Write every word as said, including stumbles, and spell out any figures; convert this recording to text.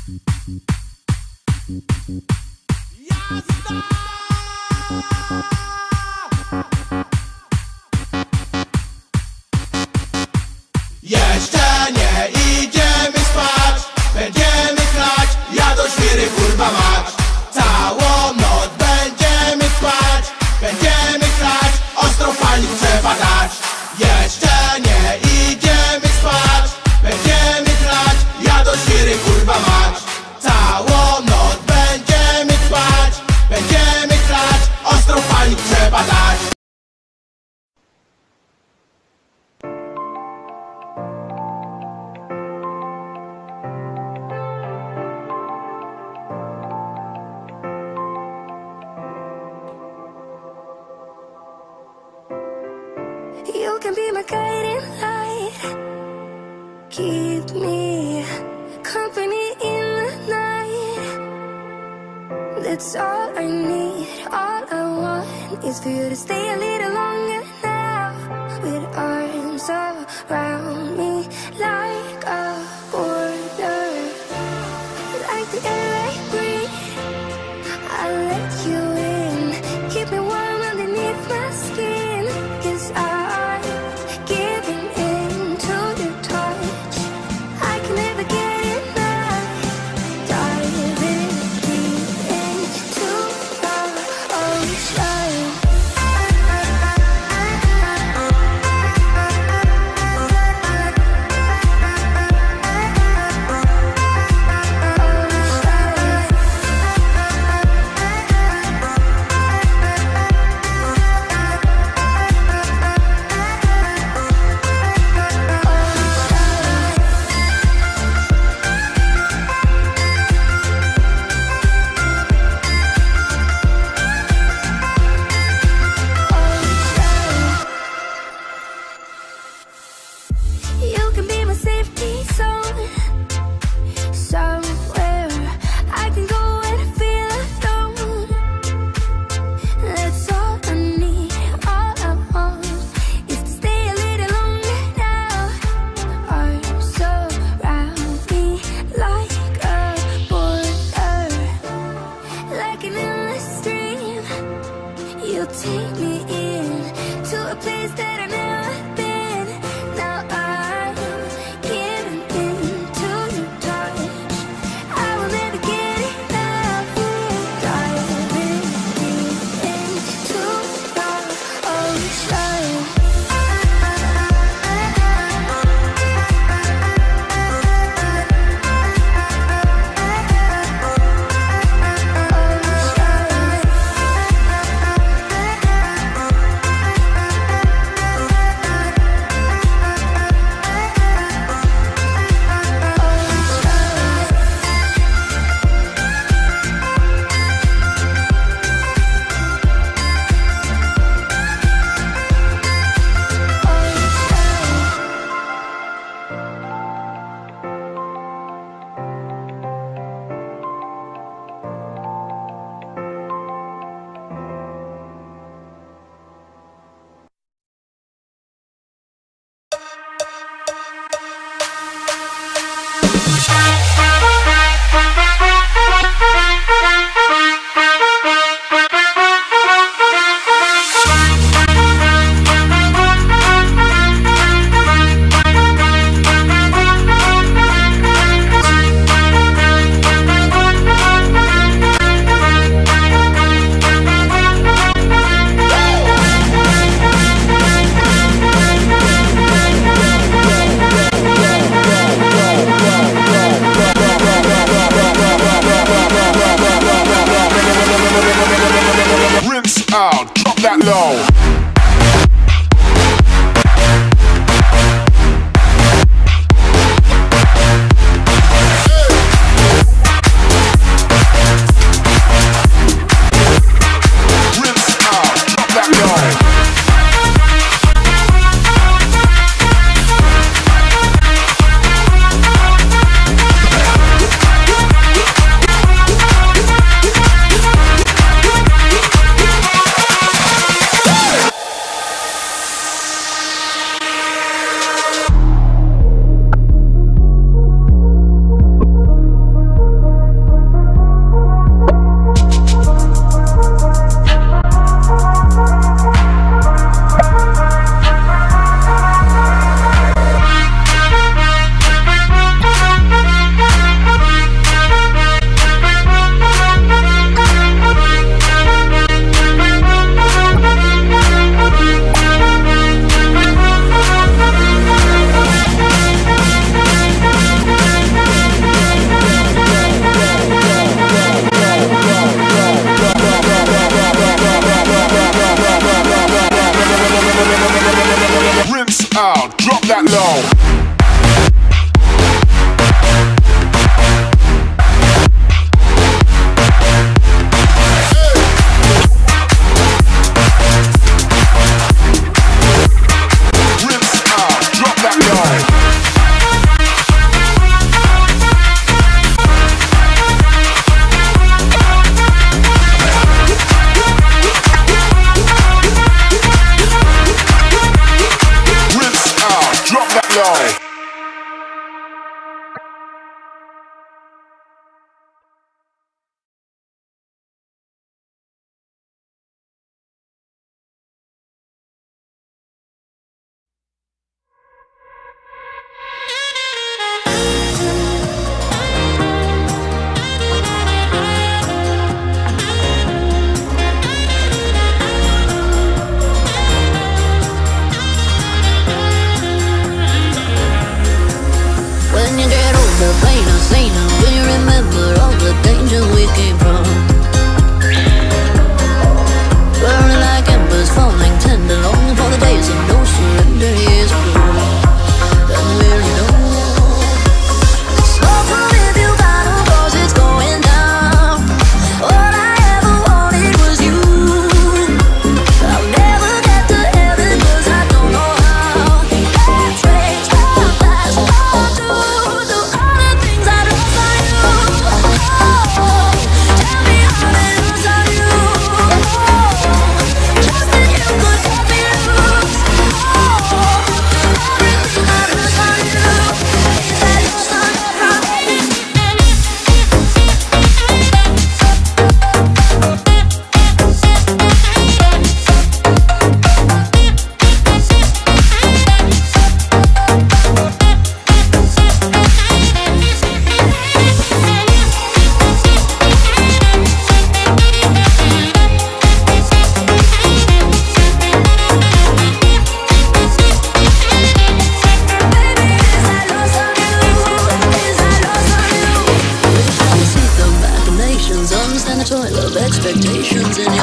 Jeszcze nie idziemy spać, będziemy chlać, ja do świry kurwa mać. Całą noc będziemy spać, będziemy chlać, ostro palić trzeba dać. Jeszcze nie idziemy spać, będziemy chlać, ja do świry kurwa mać. Całą noc będziemy spać, będziemy chlać, ostro palić trzeba dać. You can be my guiding light, keep me company in the night. That's all I need, all I want is for you to stay a little longer now. With arms around me like a border, like the air I breathe, I'll let you in, keep me warm underneath my skin. 'Cause I'm giving in to your touch, I can never get enough. Diving deep into the ocean. expectations in your